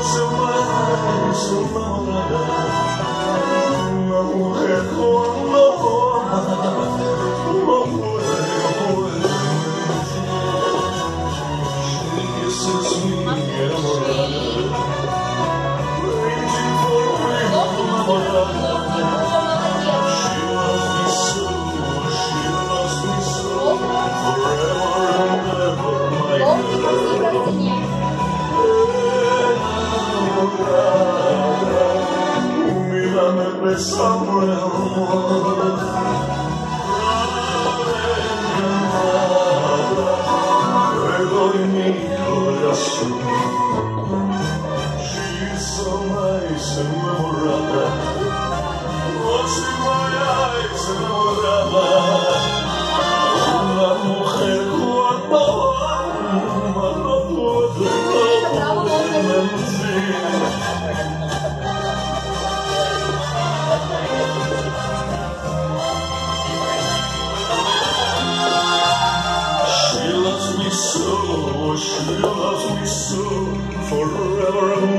Una mujer cuando ama no puede mentir. Esa es mi enamorada, waiting for me enamorada. She loves me so, forever and ever, my girl. Mírame besando el amor, te doy mi corazón. She's so nice, enamorada, watching my eyes, enamorada. Una mujer cuando ama no puede mentir. She loves me so, forever and